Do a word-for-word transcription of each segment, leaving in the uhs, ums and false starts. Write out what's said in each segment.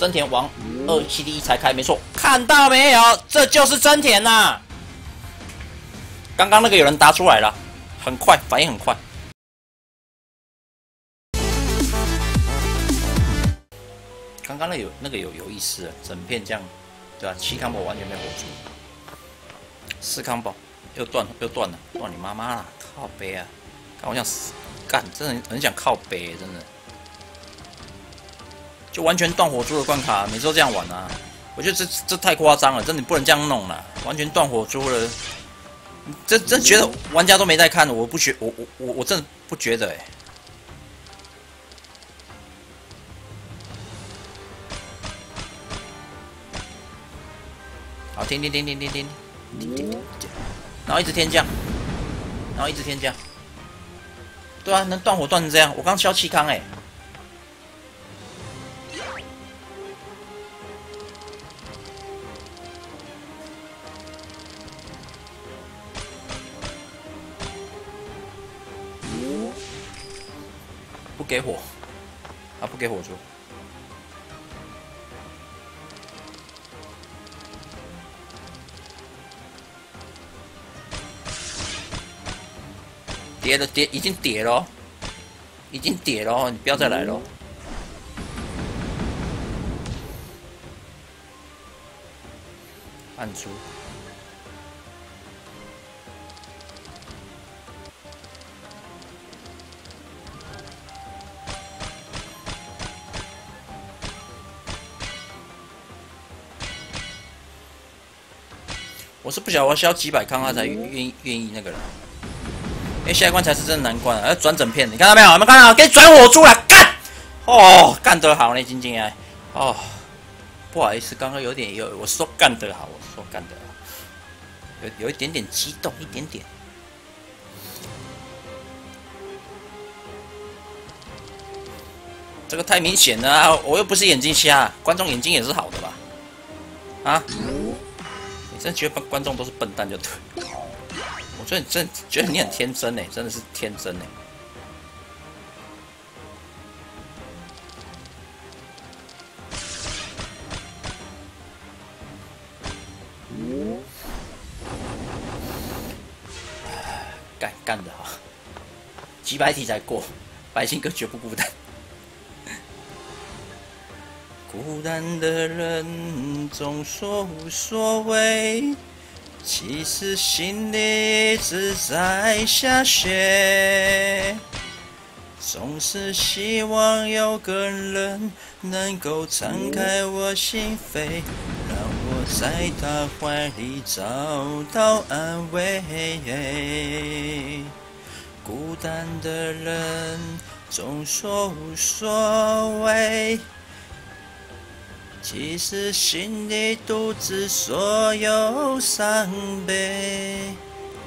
真田王二 C D 一才开，没错，看到没有？这就是真田呐、啊！刚刚那个有人答出来了，很快，反应很快。刚刚那有那个有有意思了，整片这样，对吧、啊？七 combo 完全没火住，四 combo 又断又断了，断你妈妈啦！靠背啊！看我想死，干，真的很想靠背，真的。就完全断火珠的关卡，每次都这样玩啊！我觉得这这太夸张了，真的不能这样弄了，完全断火珠了。这真觉得玩家都没在看，我不觉，我我我我真的不觉得哎、欸。好，停停停停停停停停，然后一直天降，然后一直天降。对啊，能断火断成这样，我刚消气康哎、欸。不给火，他不给火珠。跌了跌，已经跌了，已经跌了，你不要再来了。按出。我是不晓得我要消几百康他才愿意愿意那个人。因为下一关才是真的难关啊！要转整片，你看到没有？有没有看到？给你转火珠了，干！哦，干得好呢，晶晶哎！哦，不好意思，刚刚有点有，我说干得好，我说干得好，有有一点点激动，一点点。这个太明显了啊！我又不是眼睛瞎，观众眼睛也是好的吧？啊？你真觉得观众都是笨蛋就对。我觉得你真觉得你很天真哎，真的是天真哎。干干得好，几百题才过，白金哥绝不孤单。孤单的人总说无所谓。其实心里只在下雪，总是希望有个人能够敞开我心扉，让我在他怀里找到安慰。孤单的人总说无所谓，其实心里独自所有伤悲，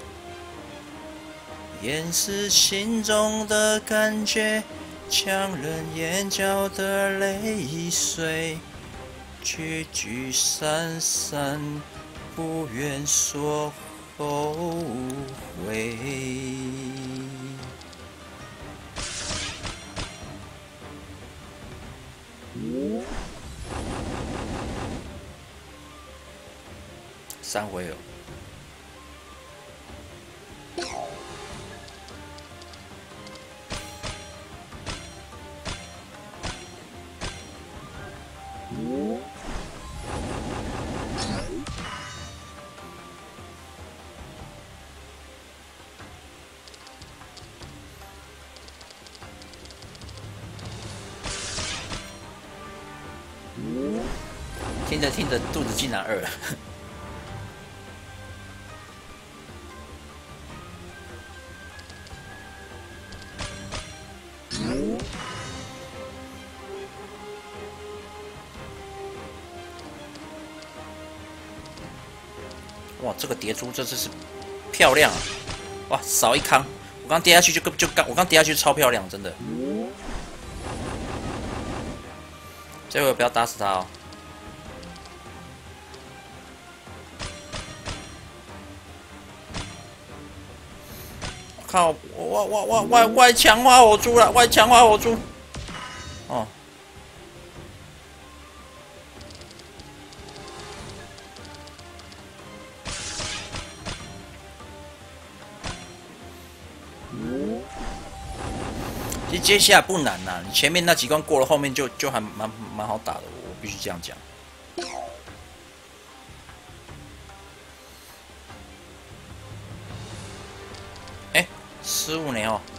掩饰心中的感觉，强忍眼角的泪水，聚聚散散，不愿说后悔。三回了。听着听着，肚子竟然饿了。哇，这个叠珠这真是漂亮啊！哇，少一康，我刚跌下去就就刚，我刚跌下去超漂亮，真的。这回不要打死他哦。靠！我我我外外强化火珠了，外强化火珠。哦。 其实接下来不难呐、啊，你前面那几关过了，后面就就还蛮蛮好打的，我必须这样讲。哎、欸，失误呢哦。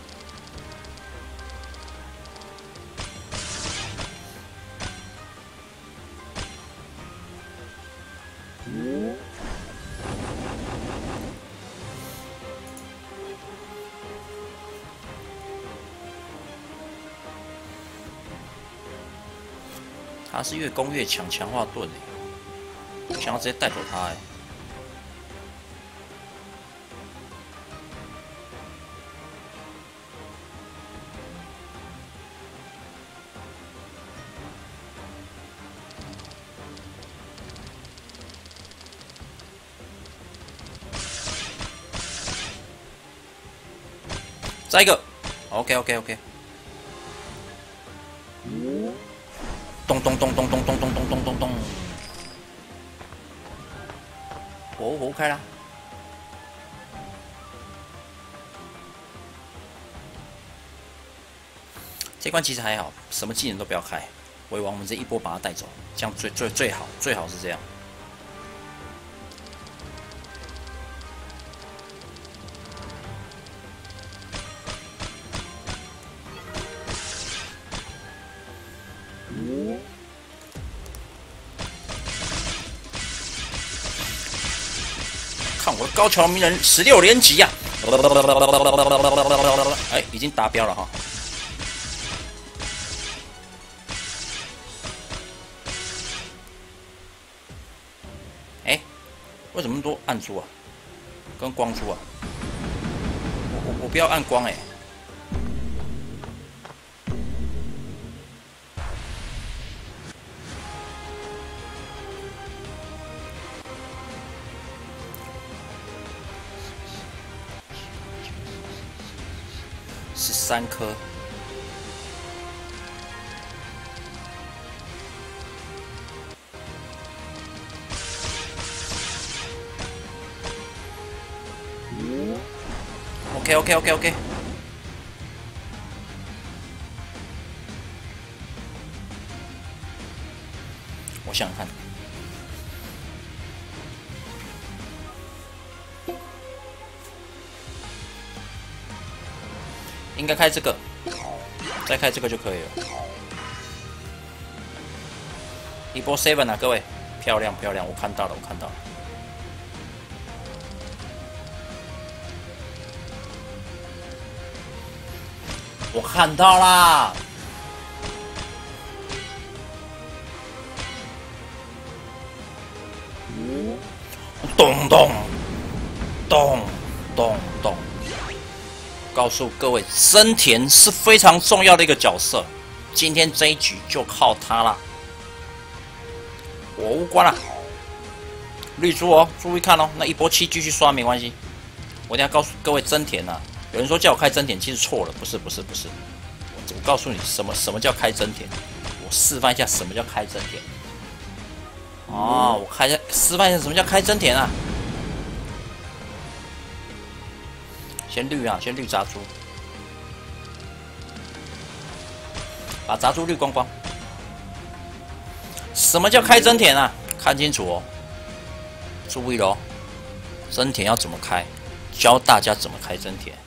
他是越攻越强，强化盾哎，我想要直接带走他哎。再一个 ，OK OK OK。咚咚咚咚咚咚咚咚咚咚咚，火火开啦！这关其实还好，什么技能都不要开，为王我们这一波把他带走，这样最最最好，最好是这样。看我的高桥鸣人十六连击呀！哎，已经达标了哈。哎，为什么那么多暗珠啊？跟光珠啊？我我我不要暗光哎。十三颗，嗯 ，OK OK OK OK， 我想想看。应该开这个，再开这个就可以了。一波 seven 啊，各位，漂亮漂亮，我看到了，我看到了。我看到啦！咚咚咚咚咚。告诉各位，真田是非常重要的一个角色，今天这一局就靠他了。我无关了，绿珠哦，注意看哦，那一波七继续刷没关系。我等下告诉各位真田啊，有人说叫我开真田，其实错了，不是不是不是，我我告诉你什么什么叫开真田，我示范一下什么叫开真田。哦，我开一下示范一下什么叫开真田啊。先绿啊，先绿杂猪，把杂猪绿光光。什么叫开真田啊？看清楚哦，注意喽，真田要怎么开？教大家怎么开真田。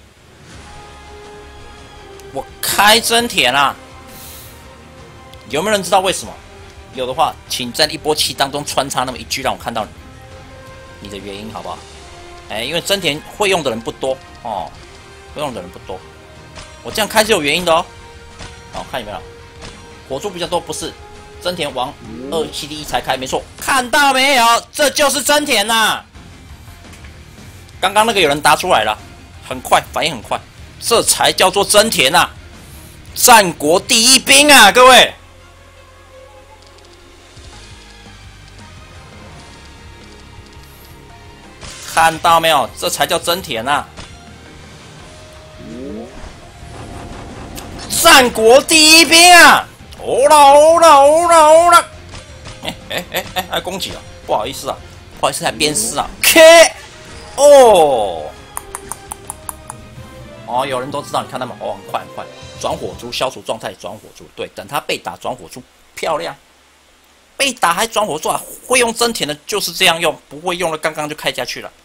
我开真田啊！有没有人知道为什么？有的话，请在一波七当中穿插那么一句，让我看到你的原因，好不好？哎，因为真田会用的人不多哦，会用的人不多。我这样开是有原因的哦。好，看有没有？火柱比较多，不是真田王二七 D 一才开，没错。看到没有？这就是真田呐、啊！刚刚那个有人答出来了，很快，反应很快，这才叫做真田呐、啊！战国第一兵啊，各位！看到没有？这才叫真田呐、啊！战国第一兵啊！哦啦哦啦哦啦哦啦！哎哎哎哎，还攻击啊！不好意思啊，不好意思，还鞭尸啊 ！K 哦哦，有人都知道，你看他们哦，很快很快，转火珠消除状态，转火珠，对，等他被打转火珠，漂亮，被打还转火珠啊，会用真田的就是这样用，不会用了刚刚就开下去了。